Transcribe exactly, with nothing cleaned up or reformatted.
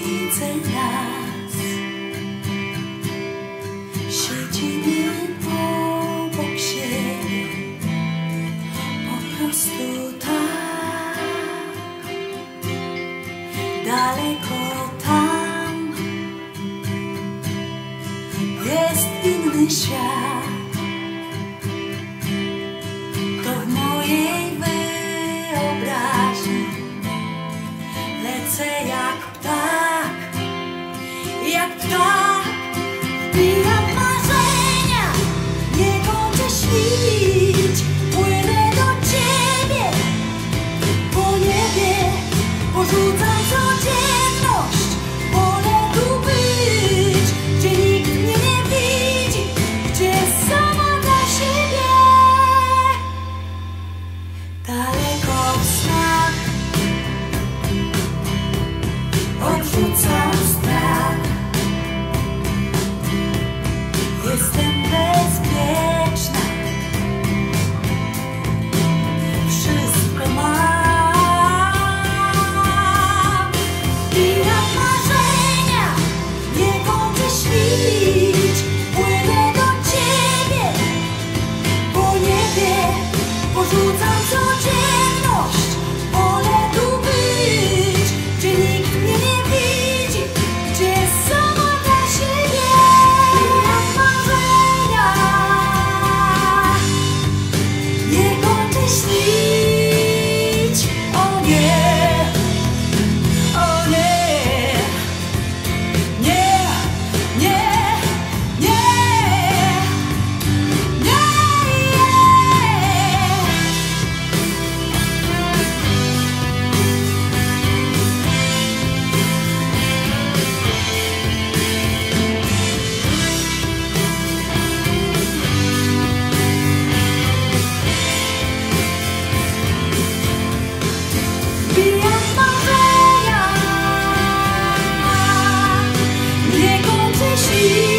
widzę nas. Siedzimy obok siebie, po prostu tak. Daleko tam jest inny świat. To w mojej wyobraźni lecę jak ptak, jak ptak. Wbijam marzenia, nie kończę śnić. Płynę do ciebie, po niebie porzucam codzienność. Wolę tu być, gdzie nikt mnie nie widzi, gdzie sama dla siebie. Daleko w snach odrzucam strach. Jestem bezpieczna, wszystko mam. Wbijam marzenia, nie kończę śnić. Płynę do ciebie, po niebie porzucam codzienność. Wolę tu być, gdzie nikt mnie nie widzi, gdzie sama dla siebie. Wbijam marzenia, nie kończę śnić. O nie, o nie, nie, nie, nie, nie. Wbijam marzenia, nie kończę śnić.